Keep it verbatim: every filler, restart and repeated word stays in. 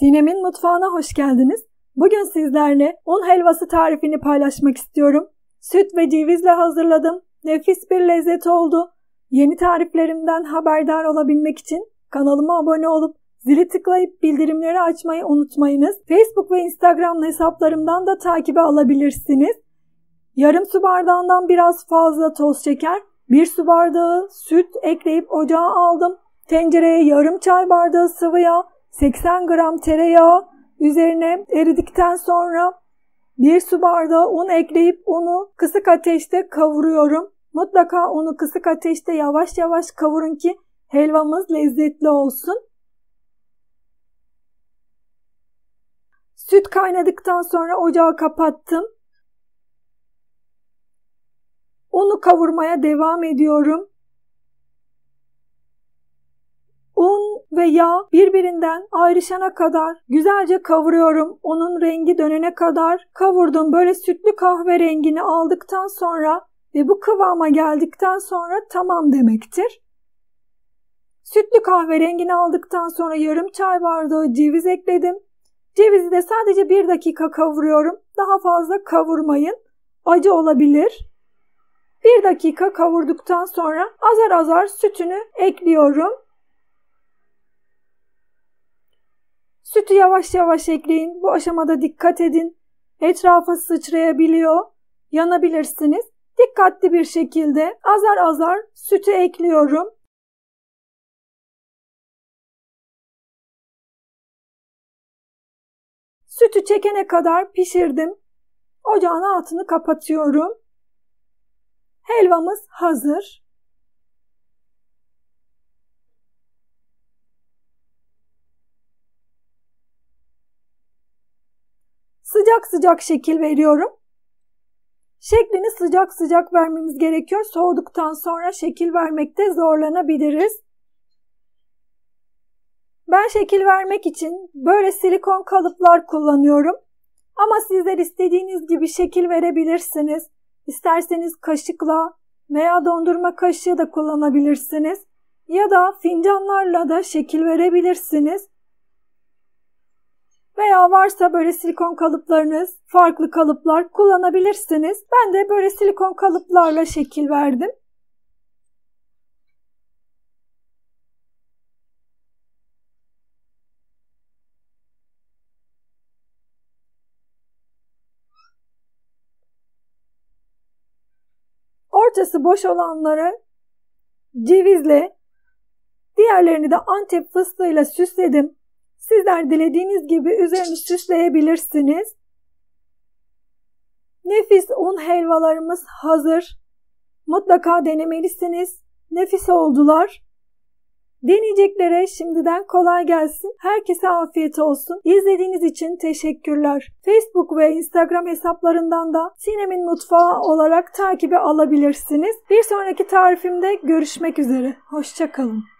Sinem'in mutfağına hoş geldiniz. Bugün sizlerle un helvası tarifini paylaşmak istiyorum. Süt ve cevizle hazırladım. Nefis bir lezzet oldu. Yeni tariflerimden haberdar olabilmek için kanalıma abone olup zili tıklayıp bildirimleri açmayı unutmayınız. Facebook ve Instagram hesaplarımdan da takibe alabilirsiniz. Yarım su bardağından biraz fazla toz şeker, bir su bardağı süt ekleyip ocağa aldım. Tencereye yarım çay bardağı sıvı yağ, seksen gram tereyağı, üzerine eridikten sonra bir su bardağı un ekleyip unu kısık ateşte kavuruyorum. Mutlaka unu kısık ateşte yavaş yavaş kavurun ki helvamız lezzetli olsun. Süt kaynadıktan sonra ocağı kapattım. Unu kavurmaya devam ediyorum. Un ve yağ birbirinden ayrışana kadar güzelce kavuruyorum. Unun rengi dönene kadar kavurdum. Böyle sütlü kahverengini aldıktan sonra ve bu kıvama geldikten sonra tamam demektir. Sütlü kahverengini aldıktan sonra yarım çay bardağı ceviz ekledim. Cevizi de sadece bir dakika kavuruyorum. Daha fazla kavurmayın. Acı olabilir. Bir dakika kavurduktan sonra azar azar sütünü ekliyorum. Sütü yavaş yavaş ekleyin. Bu aşamada dikkat edin. Etrafa sıçrayabiliyor. Yanabilirsiniz. Dikkatli bir şekilde azar azar sütü ekliyorum. Sütü çekene kadar pişirdim. Ocağın altını kapatıyorum. Helvamız hazır. Sıcak sıcak şekil veriyorum. Şeklini sıcak sıcak vermemiz gerekiyor. Soğuduktan sonra şekil vermekte zorlanabiliriz. Ben şekil vermek için böyle silikon kalıplar kullanıyorum. Ama sizler istediğiniz gibi şekil verebilirsiniz. İsterseniz kaşıkla veya dondurma kaşığı da kullanabilirsiniz. Ya da fincanlarla da şekil verebilirsiniz. Veya varsa böyle silikon kalıplarınız, farklı kalıplar kullanabilirsiniz. Ben de böyle silikon kalıplarla şekil verdim. Ortası boş olanları cevizle, diğerlerini de Antep fıstığıyla süsledim. Sizler dilediğiniz gibi üzerini süsleyebilirsiniz. Nefis un helvalarımız hazır. Mutlaka denemelisiniz. Nefis oldular. Deneyeceklere şimdiden kolay gelsin. Herkese afiyet olsun. İzlediğiniz için teşekkürler. Facebook ve Instagram hesaplarından da Sinem'in mutfağı olarak takibe alabilirsiniz. Bir sonraki tarifimde görüşmek üzere. Hoşça kalın.